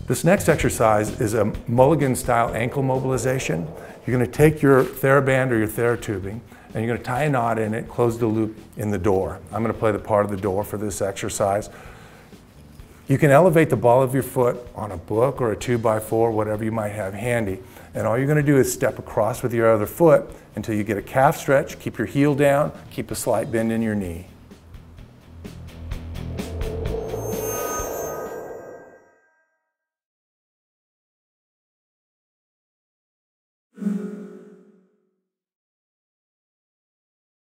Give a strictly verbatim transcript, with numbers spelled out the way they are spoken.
This next exercise is a Mulligan Style ankle mobilization. You're going to take your TheraBand or your TheraTubing and you're going to tie a knot in it, close the loop in the door. I'm going to play the part of the door for this exercise. You can elevate the ball of your foot on a book or a two by four, whatever you might have handy. And all you're going to do is step across with your other foot until you get a calf stretch, keep your heel down, keep a slight bend in your knee.